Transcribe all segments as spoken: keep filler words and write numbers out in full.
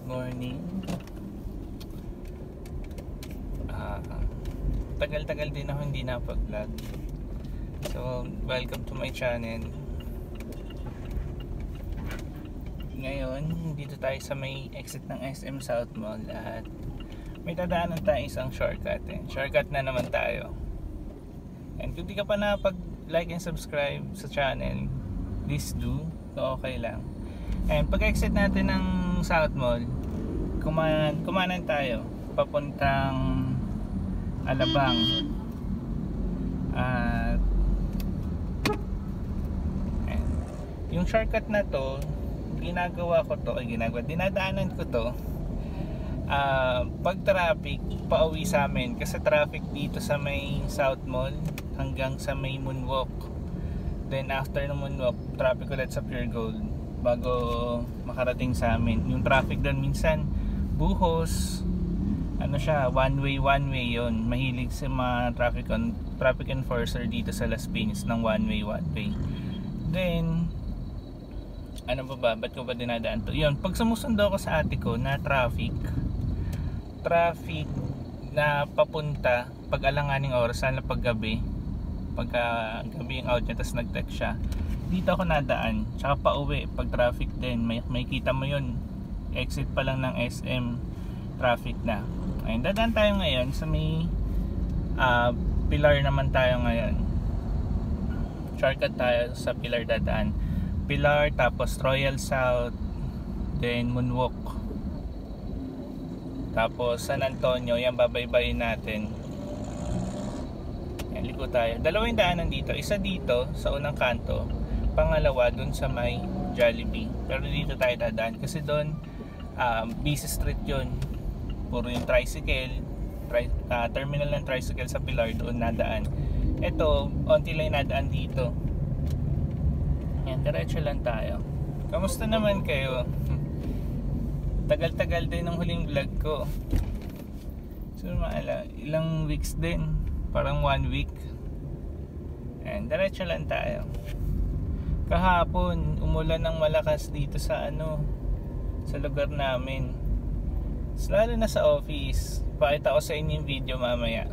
morning. Uh, tagal-tagal din ako hindi napag-vlog. So, welcome to my channel. Ngayon, dito tayo sa may exit ng S M South Mall at may dadaanan tayo isang shortcut. Eh. Shortcut na naman tayo. And kung di ka pa napag-like and subscribe sa channel, please do. So, okay lang. And pag exit natin ng South Mall, kumanan, kumanan tayo papuntang Alabang. At uh, yung shortcut na to, ginagawa ko to, ay ginagawa, dinadaanan ko to uh, pag traffic pauwi sa amin, kasi traffic dito sa may South Mall hanggang sa may Moonwalk. Then after ng Moonwalk, traffic ulit sa Pure Gold bago makarating sa amin. Yung traffic doon minsan buhos, ano siya, one way one way yon. Mahilig sa mga traffic on traffic enforcer dito sa Las Piñas ng one way one way. Then ano ba ba, ba't ko ba dinadaan to? Yun, pag sumusundo ako sa ate ko na traffic traffic na papunta pag alanganing oras, sana pag gabi, pagka gabi yung out niya, tapos nag-text siya, dito ako nadaan. Tsaka pa uwi pag traffic din, may, may kita mo yun, exit pa lang ng S M, traffic na. Ayun, dadaan tayo ngayon sa may uh, Pilar naman tayo ngayon. Shortcut tayo sa Pilar, dadaan Pilar, tapos Royal South, then Moonwalk, tapos San Antonio. Yan, babaybayin natin. Yan, liko tayo. Dalawang daanan dito, isa dito sa unang kanto, pangalawa dun sa may Jollibee. Pero dito tayo dadaan kasi doon um, busy street yun, puro yung tricycle, tri uh, terminal ng tricycle sa Pilar, doon nadaan. Ito, onti lang nadaan dito. Yan, diretso lang tayo. Kamusta naman kayo? Tagal-tagal din ng huling vlog ko. So maala, ilang weeks din, parang one week. And diretso lang tayo. Kahapon umulan ng malakas dito sa ano, sa lugar namin. Lalo na sa office. Pakita ko sa inyo yung video mamaya.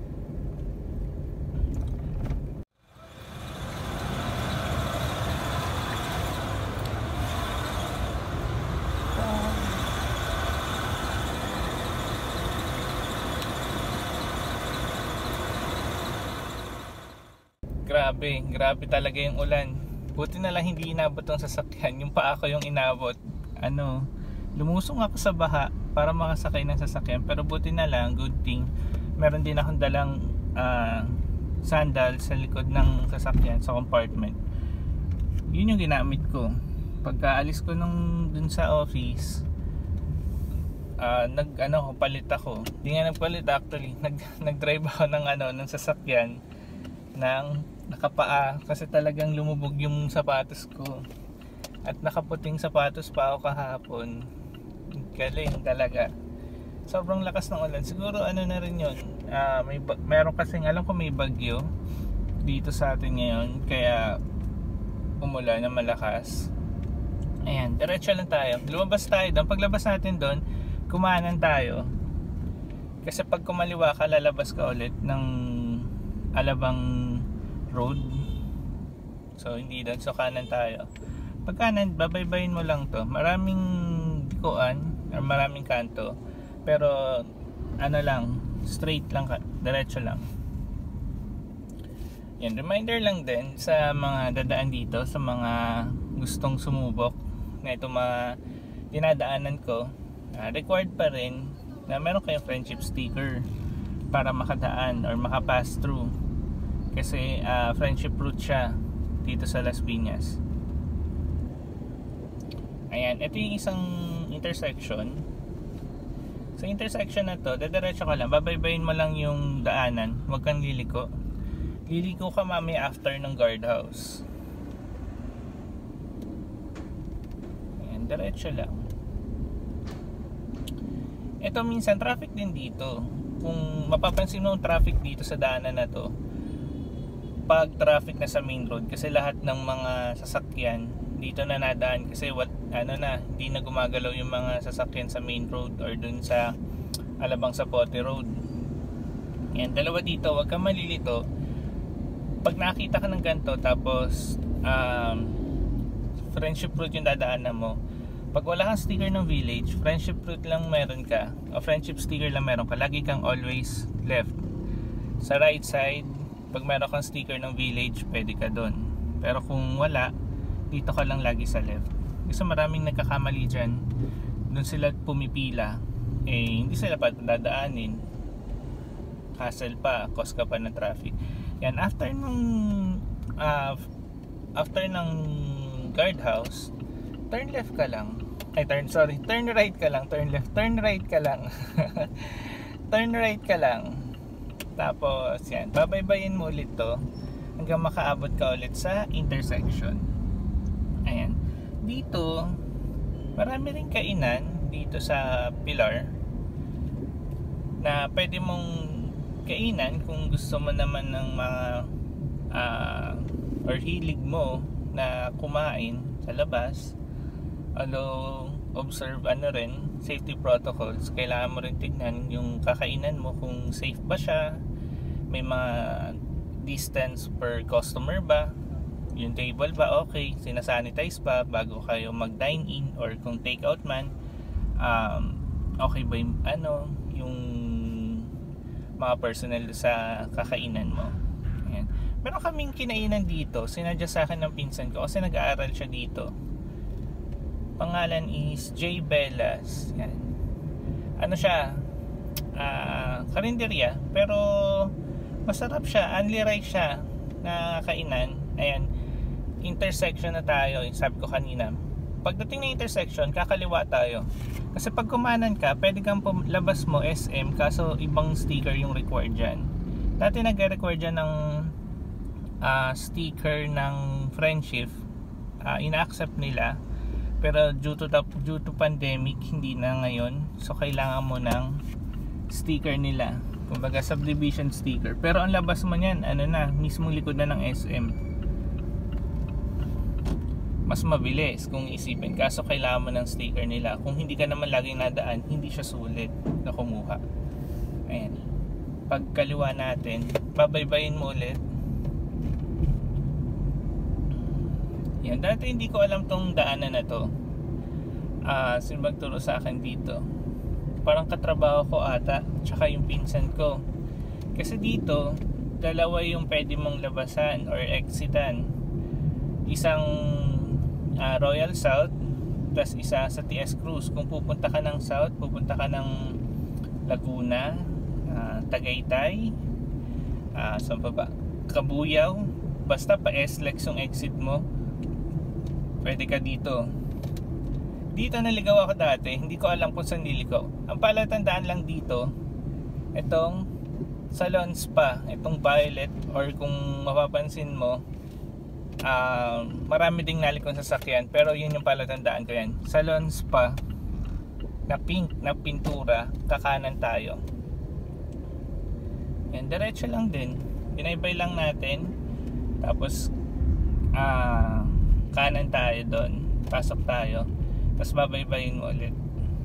Grabe, grabe talaga yung ulan. Buti na lang hindi inabot ang sasakyan. Yung paa ko yung inabot. Ano, lumusong ako sa baha para makasakay ng sasakyan. Pero buti na lang, good thing, meron din akong dalang uh, sandal sa likod ng sasakyan, sa compartment. Yun yung ginamit ko. Pagkaalis ko nung dun sa office, uh, nag ano, palit ako. Hindi nga nagpalit actually. Nag, nag-drive ako ng ano, ng sasakyan ng nakapaa kasi talagang lumubog yung sapatos ko. At nakaputing sapatos pa ako kahapon. Galing talaga. Sobrang lakas ng ulan. Siguro ano na rin yun. Uh, may, meron kasing, alam ko may bagyo dito sa atin ngayon. Kaya umulan na malakas. Ayan, diretso lang tayo. Lumabas tayo doon. Paglabas natin doon, kumanan tayo. Kasi pag kumaliwa ka, lalabas ka ulit ng Alabang Road. So hindi doon, so kanan tayo. Pag kanan, babaybayin mo lang to. Maraming dikuan or maraming kanto, pero ano lang, straight lang, diretso lang. Yan, reminder lang din sa mga dadaan dito, sa mga gustong sumubok na ito mga dinadaanan ko, uh, required pa rin na meron kayong friendship sticker para makadaan or makapass through. Kasi uh, friendship route siya dito sa Las Piñas. Ayan, ito yung isang intersection. Sa intersection na to, dadiretso ka lang, babaybayin mo lang yung daanan, huwag kang liliko. Liliko ka mamaya after ng guardhouse. Ayan, diretso lang. Ito minsan traffic din dito. Kung mapapansin mo yung traffic dito sa daanan na to, pag traffic na sa main road, kasi lahat ng mga sasakyan dito na nadaan kasi what, ano na, hindi na gumagalaw yung mga sasakyan sa main road or dun sa Alabang Zapote Road. Yan, dalawa dito, wag kang malilito. Pag nakita ka ng ganito tapos um, Friendship Road yung dadaanan mo, pag wala kang sticker ng Village, Friendship Road lang meron ka, o Friendship sticker lang meron ka, lagi kang always left. Sa right side, pag meron kang sticker ng Village, pwede ka doon. Pero kung wala, dito ka lang lagi sa left. Kasi maraming nagkakamali dyan, doon sila pumipila, eh hindi sila pa dadaanin, hassle pa, cause ka pa ng traffic. Yan, after nung uh, after ng guardhouse, turn left ka lang, ay turn, sorry, turn right ka lang, turn left, turn right ka lang turn right ka lang, tapos yan, babaybayin mo ulit to hanggang makaabot ka ulit sa intersection. Ayan, dito marami rin kainan dito sa Pilar na pwede mong kainan kung gusto mo naman ng mga uh, or hilig mo na kumain sa labas. Although observe ano rin, safety protocols, kailangan mo rin tignan yung kakainan mo kung safe ba siya, may mga distance per customer ba, yung table ba okay, sinasanitize ba bago kayo mag dine in, or kung take out man, um, okay ba yung ano, yung mga personnel sa kakainan mo. Ayan. Meron kaming kinainan dito, sinadya sa akin ng pinsan ko kasi nag-aaral siya dito. Pangalan is J. Bellas. Yan. Ano siya, uh, karinderya, pero masarap siya, only rice siya na kainan. Ayan, intersection na tayo, sabi ko kanina. Pagdating na intersection, kakaliwa tayo. Kasi pag kumanan ka, pwede kang labas mo S M, kaso ibang sticker yung required dyan. Dati nag-require dyan ng uh, sticker ng Friendship, uh, ina-accept nila. Pero due to, the, due to pandemic, hindi na ngayon. So kailangan mo ng sticker nila, kumbaga subdivision sticker. Pero ang labas mo niyan, ano na, mismong likod na ng S M. Mas mabilis kung isipin, kaso kailangan mo ng sticker nila. Kung hindi ka naman laging nadaan, hindi siya sulit na kumuha. Ayan, pagkaliwa natin, babaybayin mo ulit. Yan, dati hindi ko alam tong daanan na to. Ah, uh, sino magturo sa akin dito? Parang katrabaho ko ata, tsaka yung pinsan ko. Kasi dito, dalawa yung pwede mong labasan or exitan. Isang uh, Royal South, plus isa sa T S Cruz. Kung pupunta ka ng South, pupunta ka ng Laguna, uh, Tagaytay, uh, saan pa ba? Kabuyaw, basta pa S-Lex yung exit mo, pwede ka dito. Dito naligaw ako dati, hindi ko alam kung saan niligaw. Ang palatandaan lang dito, itong Salon Spa, itong Violet, or kung mapapansin mo, uh, marami ding nalikong sasakyan, pero yun yung palatandaan ko yan. Salon Spa na pink na pintura, kakanan tayo. Yan, diretso lang din, binaybay lang natin, tapos ah uh, kanan tayo doon, pasok tayo, tapos babaybayin mo ulit.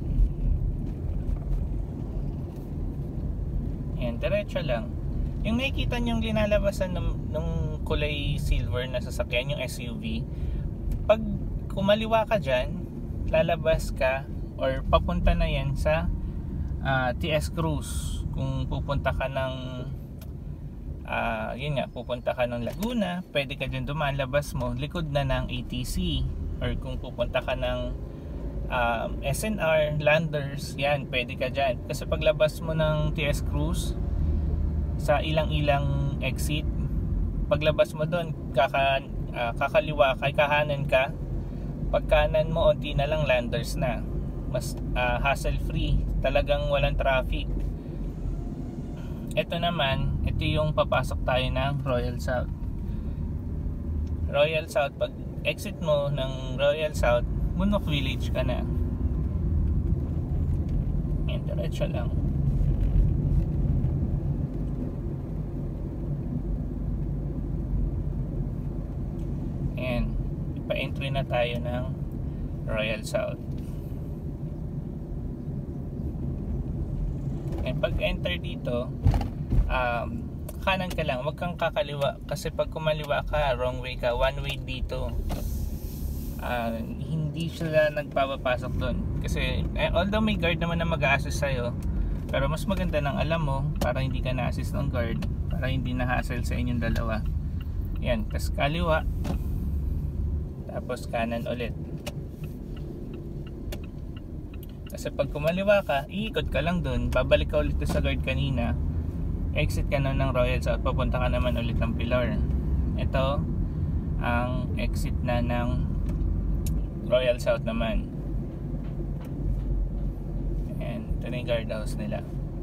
Yan, diretso lang. Yung nakikita nyong linalabasan ng, ng kulay silver na sasakyan, yung S U V, pag kumaliwa ka dyan, lalabas ka or papunta na yan sa uh, T S Cruz. Kung pupunta ka ng Uh, yun nga, pupunta ka ng Laguna, pwede ka dyan dumaan, labas mo, likod na ng A T C. Or kung pupunta ka ng um, S N R, Landers, yan, pwede ka dyan. Kasi paglabas mo ng T S Cruz, sa ilang-ilang exit, paglabas mo doon, kaka, uh, kakaliwa, kay kahanan ka, pagkanan mo, onti na lang Landers na. Mas uh, hassle free, talagang walang traffic. Ito naman, ito yung papasok tayo ng Royal South. Royal South, pag exit mo ng Royal South, Munok Village ka na. Yan, diretso lang. Ayan, ipa-enter entry na tayo ng Royal South. And pag enter dito, um, kanan ka lang, wag kang kakaliwa kasi pag kumaliwa ka, wrong way ka, one way dito. Uh, hindi sila nagpapapasok doon kasi eh, although may guard naman na mag-a-assist sa'yo, pero mas maganda nang alam mo para hindi ka na-assist ng guard, para hindi na-hassle sa inyong dalawa. Yan, tas kaliwa, tapos kanan ulit. Kasi pag kumaliwa ka, iikot ka lang doon, babalik ka ulit sa guard kanina, exit ka na ng Royal South, papunta ka naman ulit ng Pilar. Ito ang exit na ng Royal South naman. And ito na yung guardhouse nila.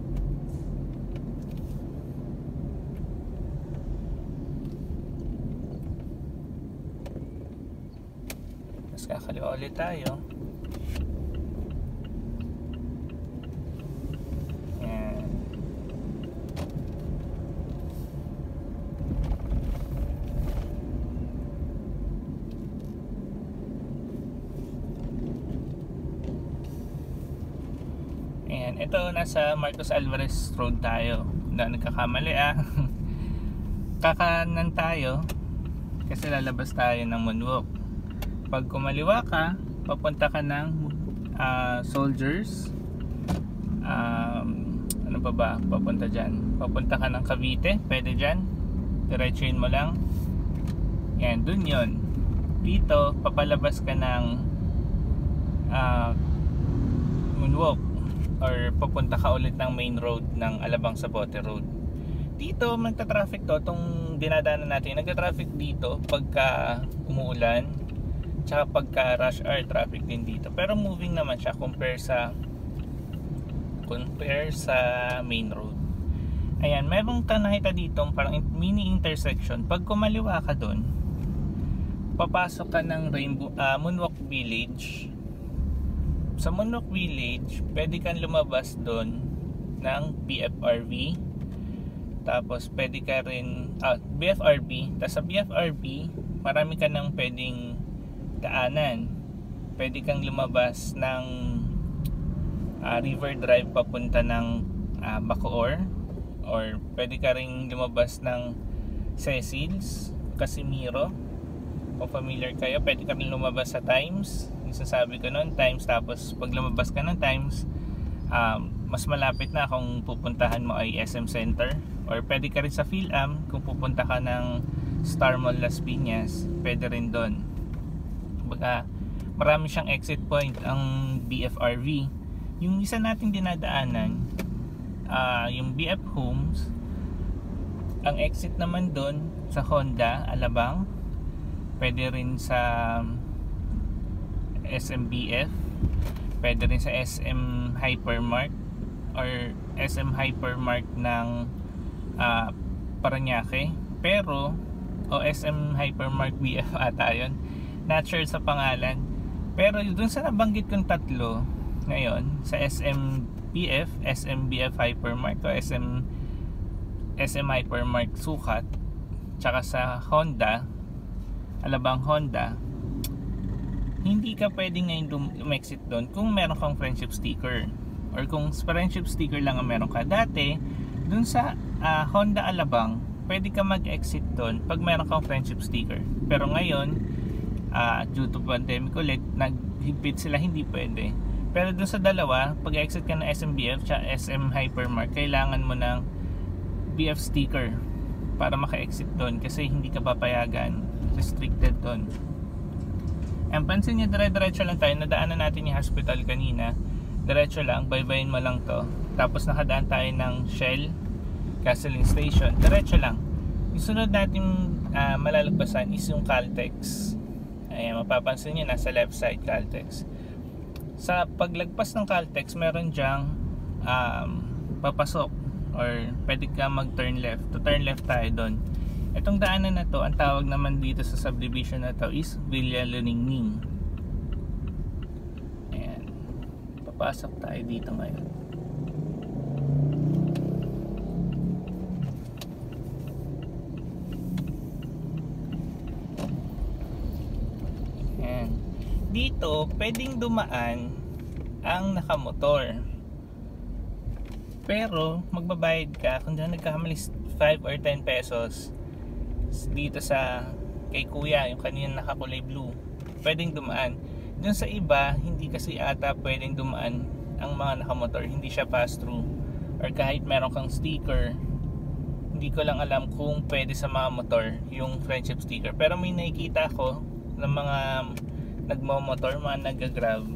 Tapos kakaliwa ulit tayo. Ayan. Ayan, ito nasa Marcos Alvarez Road tayo. Hindi nagkakamali ah. Kakanan tayo kasi lalabas tayo ng moonwalk. Pag kumaliwa ka, papunta ka ng uh, Soldiers. Um, ano pa ba? Papunta dyan. Papunta ka ng Cavite. Pwede dyan. Diretsuin mo lang. Yan, dun yun. Dito, papalabas ka ng uh, moonwalk. Or papunta ka ulit ng main road ng Alabang Sapote Road. Dito magta-traffic to, itong dinadaanan natin, nagta-traffic dito pagka umuulan, tsaka pagka rush hour traffic din dito. Pero moving naman siya compare sa compare sa main road. Ayan, meron ka nakita dito parang mini intersection. Pag kumaliwa ka doon, papasok ka ng Rainbow, uh, Moonwalk Village. Sa Moonwalk Village, pwede kang lumabas doon ng B F R B. Tapos pwede ka rin ah, B F R B. Tapos sa B F R B, marami ka nang pwedeng daanan. Pwede kang lumabas ng uh, River Drive papunta ng uh, Bacoor, or pwede ka rin lumabas ng Cecil's, Casimiro. Kung familiar kayo, pwede ka rin lumabas sa Times. Yung sasabi ko noon, Times. Tapos pag lumabas ka ng Times, um, mas malapit na kung pupuntahan mo ay S M Center, or pwede ka rin sa PhilAm kung pupunta ka ng Star Mall Las Piñas, pwede rin doon. Baga, marami siyang exit point ang B F R V. Yung isa nating dinadaanan, uh, yung B F Homes, ang exit naman doon sa Honda Alabang, pwede rin sa S M B F, pwede rin sa S M Hypermart or S M Hypermart ng uh, Parañaque, pero o S M Hypermart B F ata yun, not sure sa pangalan. Pero dun sa nabanggit kong tatlo ngayon, sa S M B F, S M B F Hypermart o S M S M Hypermart Sukat, tsaka sa Honda Alabang Honda, hindi ka pwedeng ngayon lumexit doon kung meron kang friendship sticker, or kung friendship sticker lang ang meron ka. Dati doon sa uh, Honda Alabang, pwede ka mag-exit doon pag meron kang friendship sticker. Pero ngayon, uh, due to pandemic ulit, naghigpit sila, hindi pwede. Pero doon sa dalawa, pag exit ka ng S M B F at S M Hypermart, kailangan mo ng B F sticker para maka-exit doon, kasi hindi ka papayagan, restricted doon. Ang pansin niya, dire-diretso lang tayo. Nadaanan natin yung hospital kanina, diretso lang, baybayin mo lang to. Tapos nakadaan tayo ng Shell gasoline station, diretso lang. Yung sunod natin uh, malalagpasan is yung Caltex. Ayan, mapapansin niyo, nasa left side Caltex. Sa paglagpas ng Caltex, meron dyang um, papasok, or pwede ka mag turn left. To turn left tayo doon. Itong daanan na to, ang tawag naman dito sa subdivision na to is Villa Luningning. Ayan, papasok tayo dito ngayon. dito pwedeng dumaan ang nakamotor, pero magbabayad ka kung dyan nagkakamali five or ten pesos dito sa kay kuya, yung kanina nakakulay blue, pwedeng dumaan. Dun sa iba, hindi kasi ata pwedeng dumaan ang mga nakamotor, hindi siya pass through, or kahit meron kang sticker. Hindi ko lang alam kung pwede sa mga motor yung friendship sticker, pero may nakikita ko ng mga nagmamotor, mga nagagrab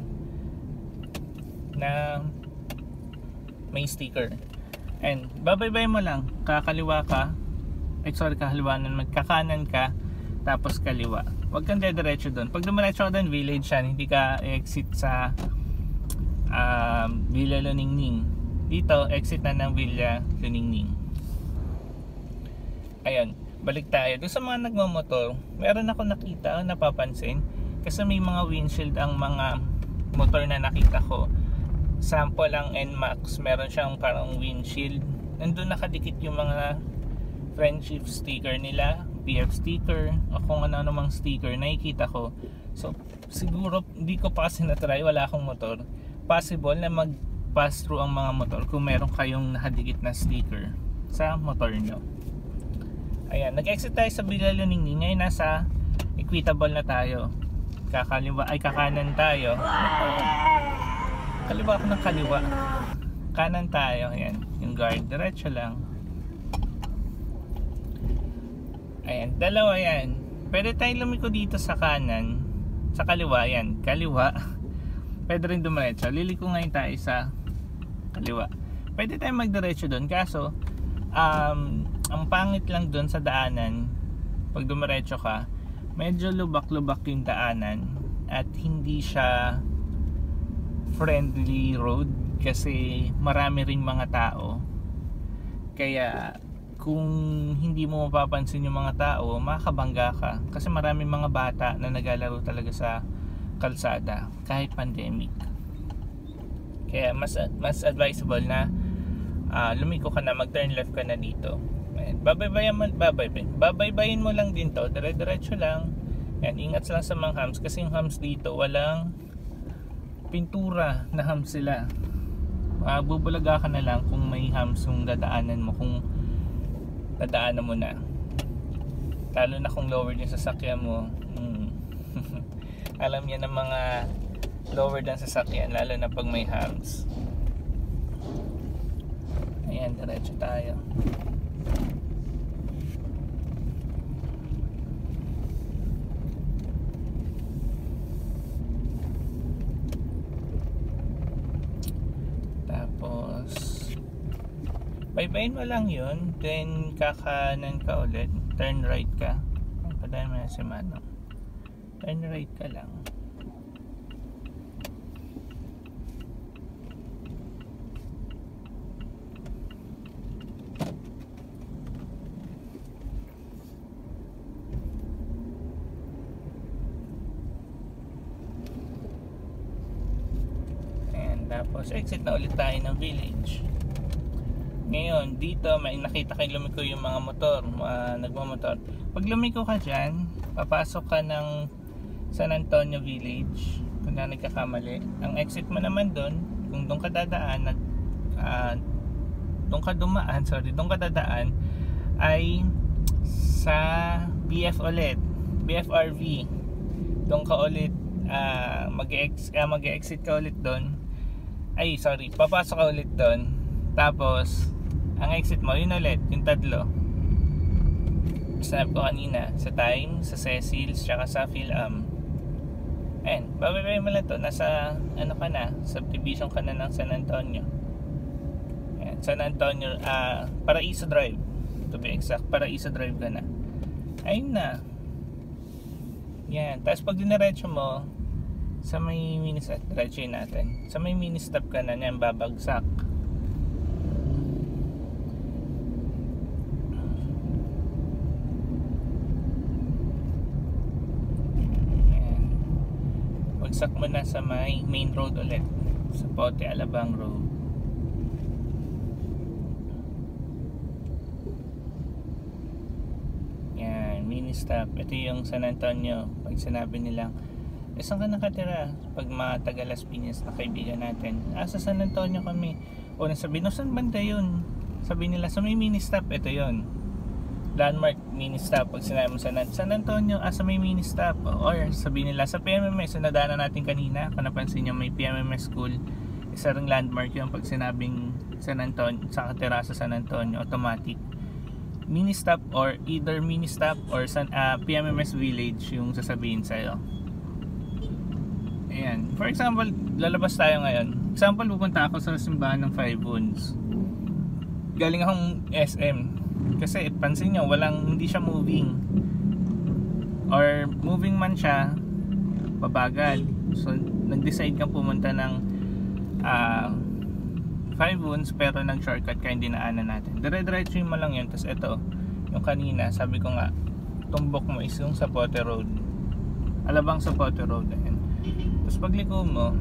na may sticker. And babaybay mo lang, kakaliwa ka, ay sorry, kakaliwanan, magkakanan ka, tapos kaliwa. Huwag kang dediretso doon. Pag dumiretso ka doon, village yan, hindi ka exit sa um, Villa Luningning. Dito, exit na ng Villa Luningning. Ayun, balik tayo. Doon sa mga nagmamotor, meron ako nakita, napapansin, kasi may mga windshield ang mga motor na nakita ko. Sample ang N MAX, meron siyang parang windshield. Nandun nakadikit yung mga friendship sticker nila, P F sticker, o kung ano namang sticker, nakikita ko. So, siguro, hindi ko pa kasi natry, wala akong motor. Possible na mag-pass through ang mga motor kung meron kayong nakadikit na sticker sa motor nyo. Ayan, nag-exit tayo sa Villa Luningning. Ngayon nasa Equitable na tayo. Kakaliwa, ay kakanan tayo. Kaliwa ako ng kaliwa. Kanan tayo. Ayan, yung guard. Diretso lang. Ayan, dalawa yan. Pwede tayong lumiko dito sa kanan. Sa kaliwa, yan. Kaliwa. Pwede rin dumiretso. Liliko ngayon tayo sa kaliwa. Pwede tayong magdiretso doon. Kaso, um... ang pangit lang dun sa daanan, pag dumiretso ka, medyo lubak-lubak yung daanan at hindi siya friendly road kasi marami ring mga tao. Kaya kung hindi mo mapapansin yung mga tao, makakabangga ka kasi maraming mga bata na naglalaro talaga sa kalsada kahit pandemic. Kaya mas mas advisable na uh, lumiko ka na, mag-turn left ka na dito. Babaybayin mo, babaybay. Babaybayin mo lang din to, dire-diretso lang. Yan, ingat lang sa mga hams kasi yung hams dito walang pintura na hams sila. Uh, bubulaga ka na lang kung may hams yung dadaanan mo, kung dadaanan mo na. Lalo na kung lower yung sasakyan mo. Hmm. Alam yan ng mga lower ng sasakyan, lalo na pag may hams. Ayan, diretso tayo. Baybayin mo lang yun, then kakanan ka ulit, turn right ka. Ay, padayan mo na si Manong. Turn right ka lang. Ayan, tapos exit na ulit tayo ng village. Ngayon, dito may nakita kayo lumiko yung mga motor, mga nagmamotor. Pag lumiko ka dyan, papasok ka ng San Antonio Village, kung na nagkakamali. Ang exit mo naman doon, kung doon ka dadaan, nag, uh, doon ka dumaan, sorry, doon ka dadaan, ay sa B F ulit, B F R V. Doon ka ulit, uh, mag-exit uh, mag-exit ka ulit doon. Ay, sorry, papasok ka ulit doon. Tapos, ang exit mo, yun ulit, yung tatlo. Sinabi ko kanina, sa Time, sa Cecil's, tsaka sa PhilAm. Ayan, bababay mo lang to. Nasa, ano ka na, subdivision ka na ng San Antonio. Ayan, San Antonio, uh, Paraiso Drive. To be exact, Paraiso Drive ka na. Ayun na. Yan, tapos pag diniretso mo, sa may mini-stop, diretso yun natin. Sa may mini-stop ka na, yan, babagsak. Bagsak mo na sa may main road ulit, sa Pote Alabang Road. Yan, mini stop. Ito yung San Antonio. Pag sinabi nilang eh, saan ka nakatira? Pag mga taga Las Piñas na kaibigan natin, ah, sa San Antonio kami. O nasabi, no, saan banda yun? Sabi nila, sa may mini stop, ito yun. Landmark mini stop. Pag sinabi mo sa San Antonio, ah, sa may mini stop. Or sabi nila, sa P M M S, so nadaanan natin kanina, kung napansin nyo, may P M M S school. Isa ring landmark yun pag sinabing San Antonio, sa katira sa San Antonio, automatic. Mini stop or either mini stop or San, uh, P M M S Village yung sasabihin sa'yo. Ayan. For example, lalabas tayo ngayon. Example, pupunta ako sa simbahan ng Five Wounds. Galing akong S M. Kasi pansin nyo, walang, hindi siya moving. Or moving man siya, babagal. So, nag-decide kang pumunta ng uh, Five Wounds pero nag-shortcut ka, hindi dinaanan natin. Dire-diretso mo lang yun. Tapos ito, yung kanina, sabi ko nga, tumbok mo is yung Zapote Road. Alabang Zapote Road. Ayan. Tapos pagliko mo,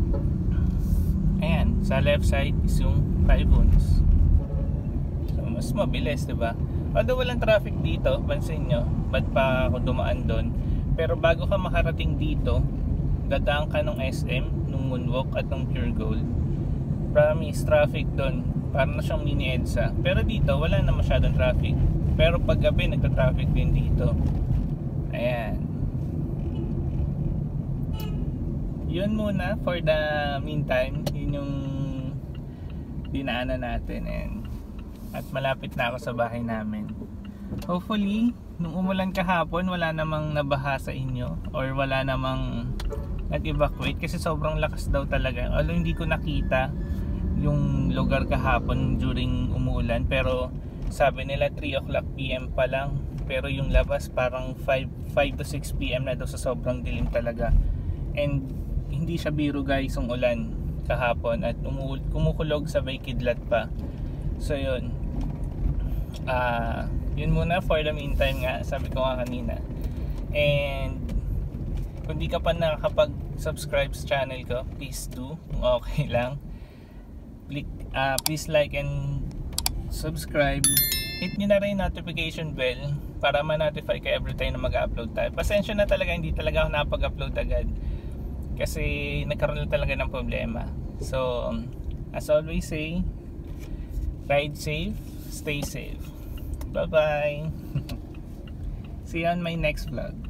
ayan, sa left side is yung Five Wounds. So, mas mabilis, diba? Although walang traffic dito, pansin nyo, ba't pa ako dumaan doon? Pero bago ka makarating dito, dadaan ka ng S M, nung Moonwalk at ng Pure Gold. Promise, traffic doon. Parang na siyang mini EDSA. Pero dito, wala na masyadong traffic. Pero pag gabi, nagka-traffic din dito. Ayan. Yun muna for the meantime. Yun yung dinaanan natin. And, at malapit na ako sa bahay namin. Hopefully, nung umulan kahapon, wala namang nabaha sa inyo. Or wala namang nag-evacuate. Kasi sobrang lakas daw talaga. Although hindi ko nakita yung lugar kahapon during umuulan, pero sabi nila three o'clock P M pa lang, pero yung labas parang five to six P M na daw, sa sobrang dilim talaga. And hindi siya biro guys yung ulan kahapon, at kumukulog sabay kidlat pa. So yun, uh, yun muna for the meantime nga, sabi ko nga kanina. And kung di ka pa nakakapag subscribe sa channel ko, please do, kung okay lang. Click, uh, please like and subscribe. Hit nyo na rin notification bell para ma-notify ka every time na mag-upload tayo. Pasensya na talaga, hindi talaga ako napag-upload agad kasi nagkaroon na talaga ng problema. So as always say, ride safe, stay safe. Bye bye. See you on my next vlog.